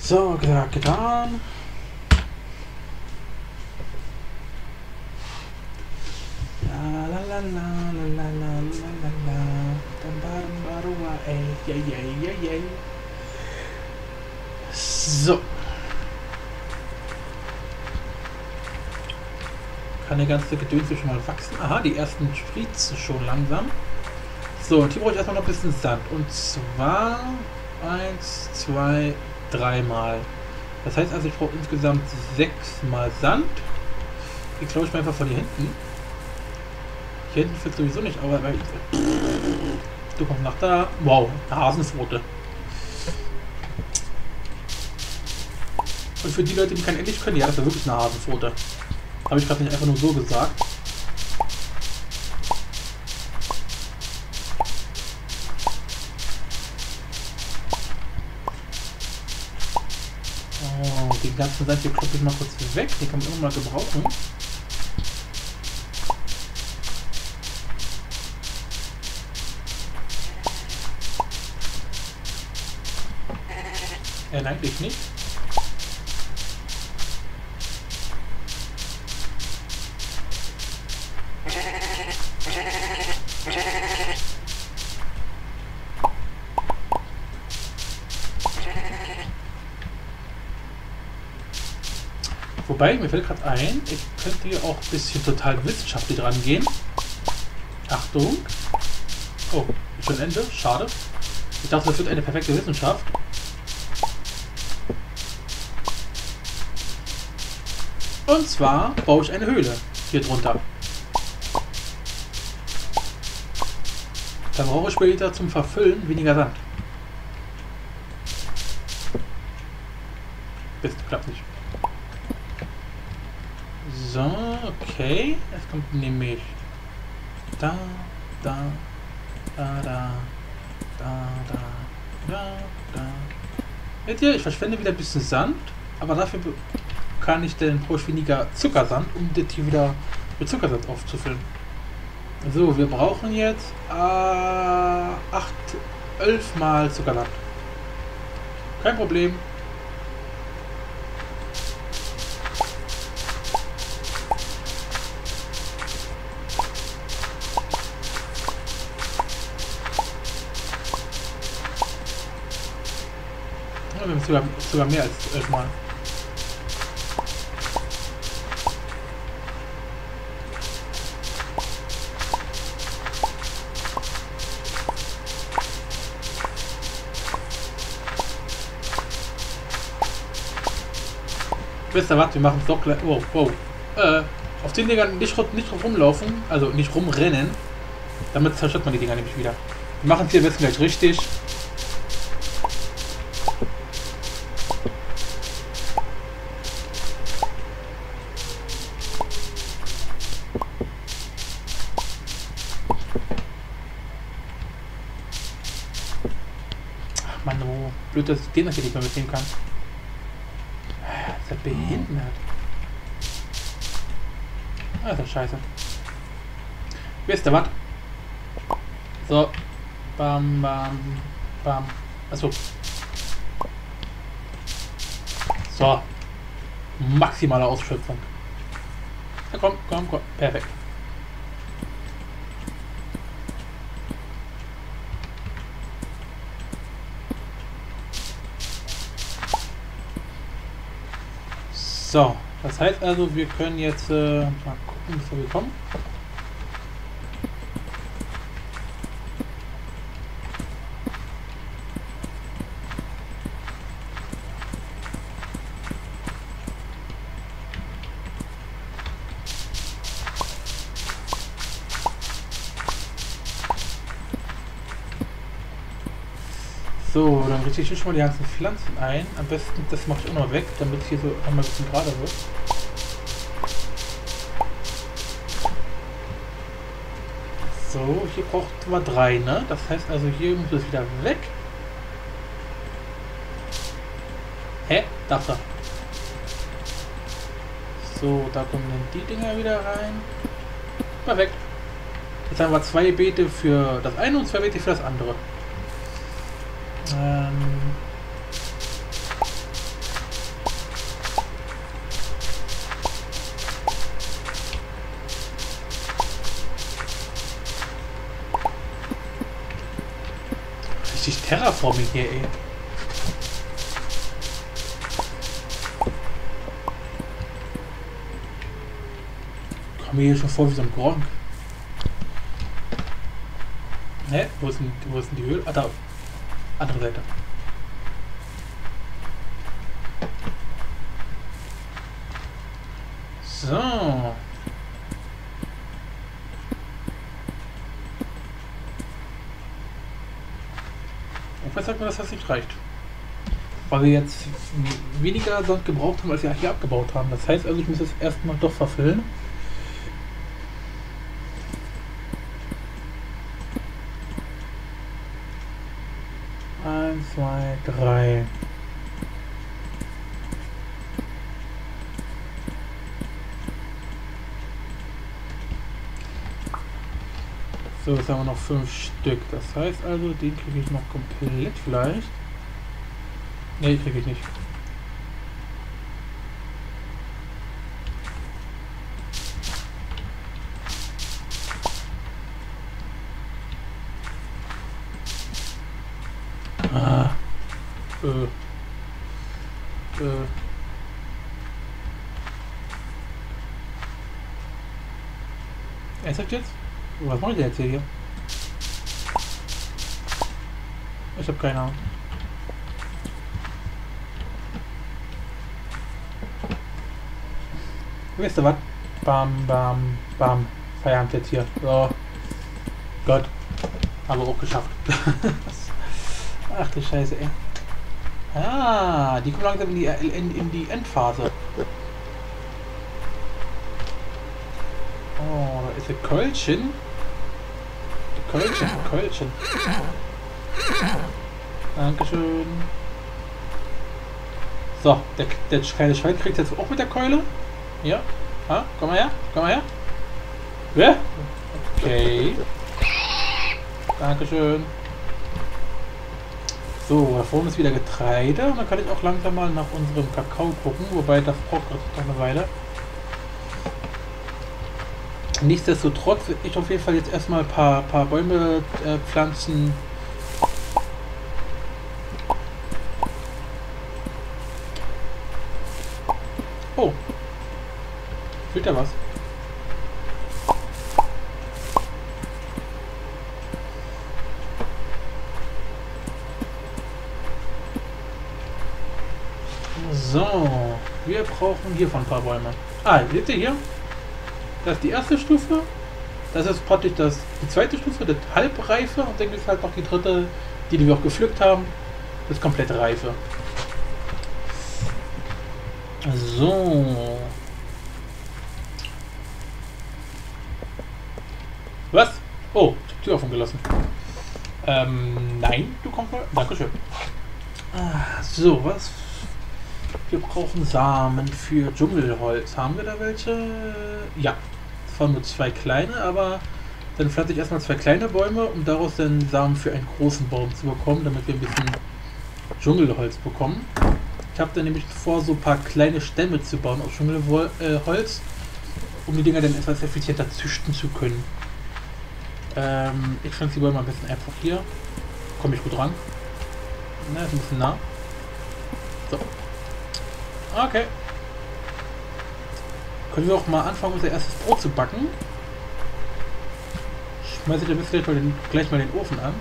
So, gesagt, getan. La la la la la la la la la. So. Kann der ganze Gedöns schon mal wachsen. Aha, die ersten sprießen schon langsam. So, und hier brauche ich erstmal noch ein bisschen Sand. Und zwar 1, 2, 3 Mal. Das heißt also, ich brauche insgesamt 6 Mal Sand. Die klaue ich mir einfach von hier hinten. Hier hinten führt sowieso nicht, aber du kommst nach da. Wow, eine Hasenpfote. Und für die Leute, die kein Englisch können, ja, das ist ja wirklich eine Hasenpfote. Habe ich gerade nicht einfach nur so gesagt. Oh, den ganzen Sand hier kloppe ich mal kurz weg. Den kann man immer mal gebrauchen. Eigentlich nicht. Wobei, mir fällt gerade ein, ich könnte hier auch ein bisschen total wissenschaftlich rangehen. Achtung. Oh, schon Ende. Schade. Ich dachte, das wird eine perfekte Wissenschaft. Und zwar baue ich eine Höhle hier drunter. Da brauche ich später zum Verfüllen weniger Sand. Das klappt nicht. So, okay. Es kommt nämlich da, da, da, da, da, da, da. Seht ihr, ich verschwende wieder ein bisschen Sand, aber dafür kann ich denn brauche ich weniger Zuckersand, um das hier wieder mit Zuckersand aufzufüllen. So, wir brauchen jetzt 11 Mal Zuckersand. Kein Problem. Ja, wir haben sogar mehr als 11 Mal. Wisst ihr was, wir machen es doch gleich. Wow, wow. Auf den Dingern nicht rumlaufen, also nicht rumrennen. Damit zerstört man die Dinger nämlich wieder. Wir machen es hier am besten gleich richtig. Ach man, oh, blöd, dass ich den hier nicht mehr mitnehmen kann. Das ist ja behindert. Ah, das ist scheiße. Wisst ihr was? So. Bam, bam, bam. Achso. So. Maximale Ausschöpfung. Ja, komm, komm, komm. Perfekt. So, das heißt also, wir können jetzt mal gucken, bis wir kommen. So, dann richte ich schon mal die ganzen Pflanzen ein. Am besten, das mache ich auch noch weg, damit es hier so einmal ein bisschen gerader wird. So, hier braucht man 3, ne? Das heißt also, hier muss es wieder weg. Hä? Da. So, da kommen dann die Dinger wieder rein. Perfekt. Jetzt haben wir 2 Beete für das eine und 2 Beete für das andere. Terraforming hier, ey. Komm mir hier schon vor wie so ein Gronk. Hä? Wo ist denn die Höhle? Ah, da. Andere Seite. So. Und was sagt man, dass das nicht reicht? Weil wir jetzt weniger Sand gebraucht haben, als wir hier abgebaut haben. Das heißt also, ich muss es erstmal doch verfüllen. Eins, zwei, drei. So, jetzt haben wir noch 5 Stück. Das heißt also, den kriege ich noch komplett vielleicht. Ne, kriege ich nicht. Ah. Ernsthaft jetzt? Was mache ich denn jetzt hier? Ich habe keine Ahnung. Weißt du was? Bam, bam, bam. Feierabend jetzt hier. So. Gott. Aber auch geschafft. Ach du Scheiße, ey. Ah, die kommen langsam in die Endphase. Oh, da ist ein Keulchen. Keulchen. Dankeschön. So, der kleine Schwein kriegt jetzt auch mit der Keule. Ja. Ah, komm mal her. Ja? Okay. Dankeschön. So, da vorne ist wieder Getreide. Und dann kann ich auch langsam mal nach unserem Kakao gucken. Wobei, das braucht noch eine Weile. Nichtsdestotrotz werde ich auf jeden Fall jetzt erstmal ein paar Bäume pflanzen. Oh. Fühlt er was? So. Wir brauchen hiervon ein paar Bäume. Ah, seht ihr hier? Das ist die erste Stufe. Das ist praktisch die zweite Stufe, das Halbreife. Und dann gibt es halt noch die dritte, die wir auch gepflückt haben. Das komplett Reife. So. Was? Oh, ich hab die Tür offen gelassen. Nein, du kommst mal. Dankeschön. So, was? Wir brauchen Samen für Dschungelholz. Haben wir da welche? Ja. Zwar nur 2 kleine, aber dann pflanze ich erstmal 2 kleine Bäume, um daraus dann Samen für einen großen Baum zu bekommen, damit wir ein bisschen Dschungelholz bekommen. Ich habe dann nämlich vor, so ein paar kleine Stämme zu bauen aus Dschungelholz, um die Dinger dann etwas effizienter züchten zu können. Ich pflanze die Bäume ein bisschen einfach hier. Komme ich gut ran. Na, ist ein bisschen nah. So. Okay. Können wir auch mal anfangen, unser erstes Brot zu backen. Schmeiße ich dann gleich mal den Ofen an.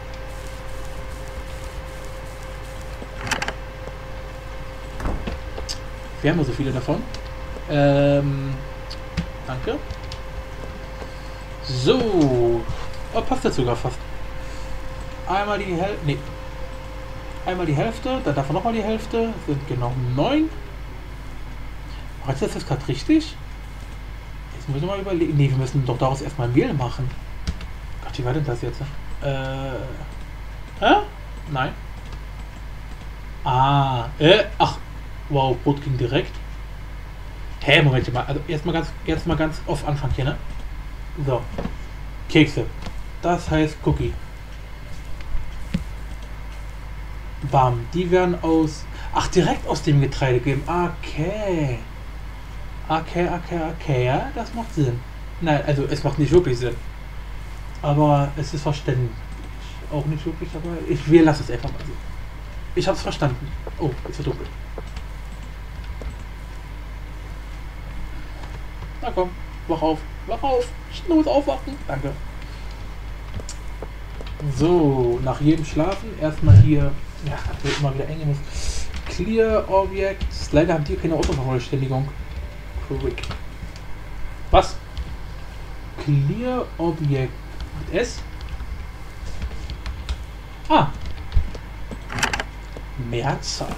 Wir haben nur so viele davon. Danke. So. Oh, passt jetzt sogar fast. Einmal die Hälfte. Nee. Einmal die Hälfte, dann davon nochmal die Hälfte. Sind genau 9. Macht das jetzt gerade richtig? Jetzt müssen wir mal überlegen. Ne, wir müssen doch daraus erstmal Mehl machen. Gott, wie war denn das jetzt? Nein. Ach. Wow, Brot ging direkt. Hä, Moment mal. Also erstmal ganz auf Anfang hier, ne? So. Kekse. Das heißt Cookie. Bam. Die werden aus... Ach, direkt aus dem Getreide geben. Okay. Okay, ja, das macht Sinn. Nein, also es macht nicht wirklich Sinn. Aber es ist verständlich. auch nicht wirklich dabei. Wir lassen es einfach mal so. Ich hab's verstanden. Oh, jetzt wird dunkel. Na komm, wach auf. Wach auf. Ich muss aufwachen. Danke. So, nach jedem Schlafen erstmal hier. Ja, wird immer wieder eng. Clear Objects. Leider haben die keine Autovervollständigung. Quick. Was? Clear Object. Mit S? Ah. Mehrzahl.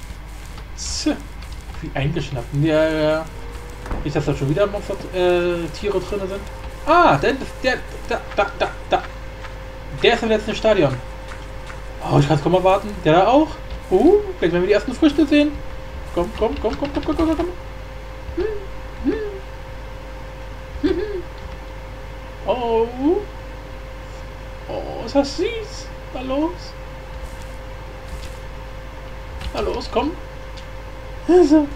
Wie eingeschnappt. Ja. Nicht, dass da schon wieder Monster, Tiere drin sind. Ah, der ist im letzten Stadion. Oh, ich kann es kaum erwarten. Der da auch. Gleich werden wir die ersten Früchte sehen. Komm. Oh. Oh, ist das süß. Na los. Na los, komm. Also.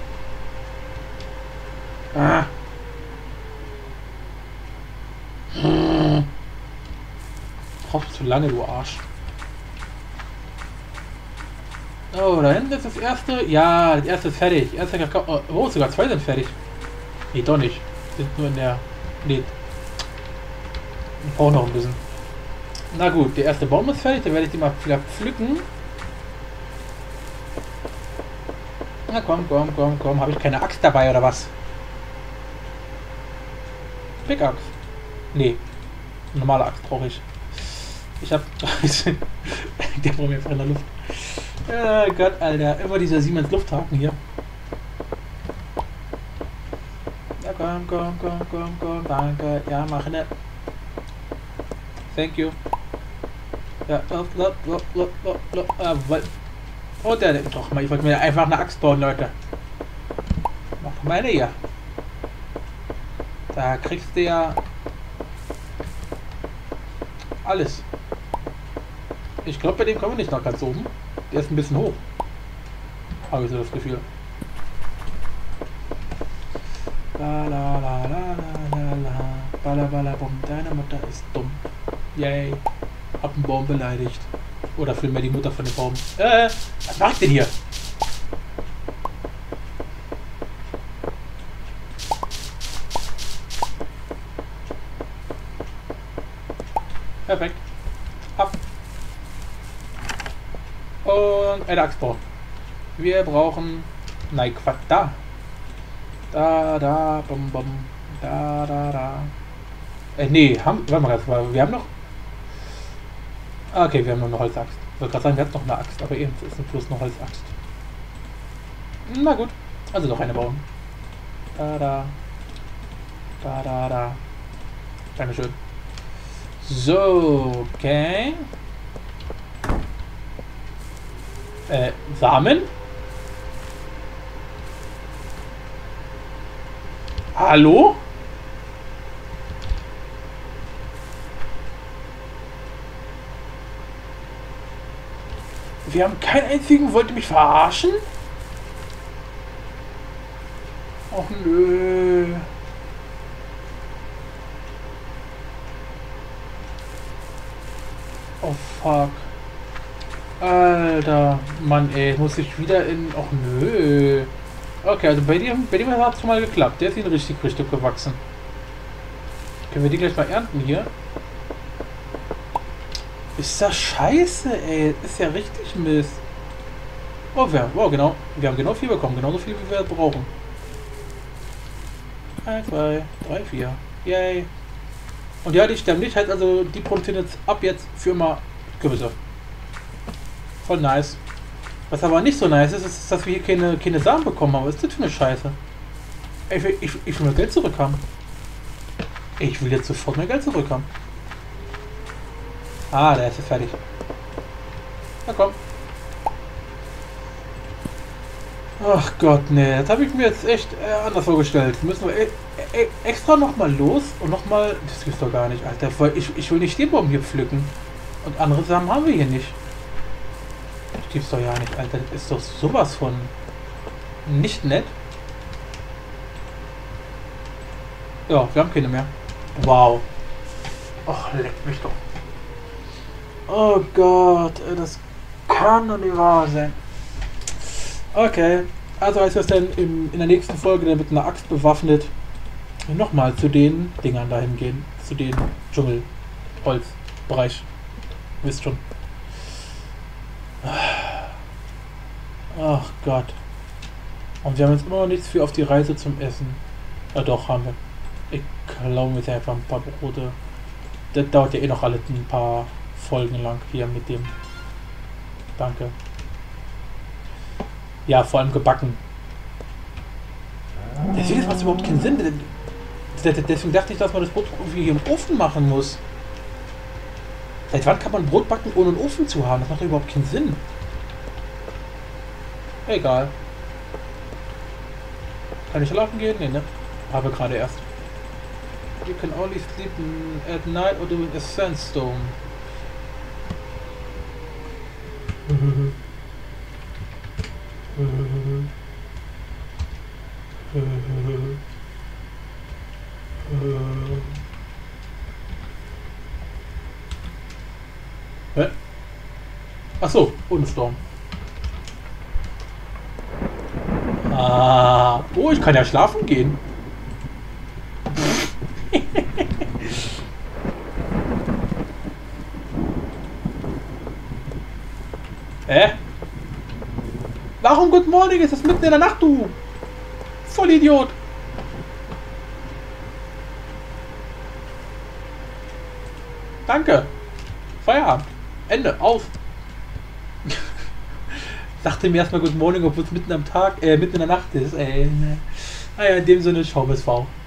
Ah. Brauchst zu lange, du Arsch. Oh, da hinten ist das erste. Ja, das erste ist fertig. Erste Kakao. Oh, sogar zwei sind fertig. Nee, doch nicht. Sind nur in der. Nee. Ich brauche noch ein bisschen. Na gut, der erste Baum ist fertig. Dann werde ich den mal wieder pflücken. Na komm. Habe ich keine Axt dabei oder was? Pickaxe. Nee. Normale Axt brauche ich. Ich hab. Der braucht mir einfach in der Luft. Oh Gott, Alter. Immer dieser Siemens Lufthaken hier. Ja, komm. Danke. Ja, mach ne. Thank you. Ja, oh, der doch mal. Ich wollte mir einfach eine Axt bauen, Leute. Mach doch meine hier. Da kriegst du ja alles. Ich glaube, bei dem kommen wir nicht nach ganz oben. Der ist ein bisschen hoch. Habe ich so das Gefühl. Bum. Deine Mutter ist dumm. Yay. Hab einen Baum beleidigt. Oder vielmehr die Mutter von dem Baum. Was mache ich denn hier? Perfekt. Ab. Und eine Axt brauchen. Wir brauchen. Nein, Quatsch. Da. Bum. Da. Nee, warte mal, wir haben noch. Okay, wir haben noch eine Holzaxt. Ich wollte gerade sagen, wir hatten noch eine Axt, aber eben ist bloß eine Holzaxt. Na gut, also noch eine bauen. Da. Dankeschön. So, okay. Samen? Hallo? Wir haben keinen einzigen, wollt ihr mich verarschen? Och nö. Oh fuck. Alter, Mann ey, muss ich wieder in... Och nö. Okay, also bei dem hat es schon mal geklappt. Der ist ihn richtig gewachsen. Können wir die gleich mal ernten hier? Ist das scheiße, ey. Ist ja richtig Mist. Oh, genau. Wir haben genau 4 bekommen. Genauso viel, wie wir brauchen. 1, 2, 3, 4. Yay. Und ja, die sterben nicht. Heißt also, die produzieren jetzt ab jetzt für immer Kürbisse. Voll nice. Was aber nicht so nice ist, dass wir hier keine Samen bekommen haben. Was ist das für eine Scheiße? Ich will mein Geld zurückhaben. Ich will jetzt sofort mein Geld zurückhaben. Ah, der ist jetzt fertig. Na komm. Ach Gott, nee. Das habe ich mir jetzt echt anders vorgestellt. Müssen wir extra nochmal los und nochmal... Das gibt's doch gar nicht, Alter. Ich will nicht den Baum hier pflücken. Und andere Samen haben wir hier nicht. Das gibt's doch ja nicht, Alter. Das ist doch sowas von... nicht nett. Ja, wir haben keine mehr. Wow. Ach, leck mich doch. Oh Gott, das kann doch nicht wahr sein. Okay, also heißt das dann in der nächsten Folge dann mit einer Axt bewaffnet nochmal zu den Dingern dahin gehen. Zu den Dschungel-Holzbereich. Wisst schon. Ach Gott. Und wir haben jetzt immer noch nichts für auf die Reise zum Essen. Ja doch, haben wir. Ich glaube jetzt einfach ein paar Brote. Das dauert ja eh noch alle ein paar Folgen lang hier mit dem. Danke. Ja, vor allem gebacken. Deswegen macht es überhaupt keinen Sinn. Deswegen dachte ich, dass man das Brot irgendwie hier im Ofen machen muss. Seit wann kann man Brot backen, ohne einen Ofen zu haben? Das macht doch überhaupt keinen Sinn. Egal. Kann ich schlafen gehen? Nee, ne? Habe gerade erst. You can only sleep at night or doing a sandstorm. Hä? Achso, ohne Sturm. Ah, oh, ich kann ja schlafen gehen. Hä? Warum Good Morning? Ist das mitten in der Nacht, du? Vollidiot. Danke. Feierabend. Ende. Auf. Sagte mir erstmal Good Morning, obwohl es mitten am Tag, mitten in der Nacht ist. Naja, in dem Sinne, schau bis V.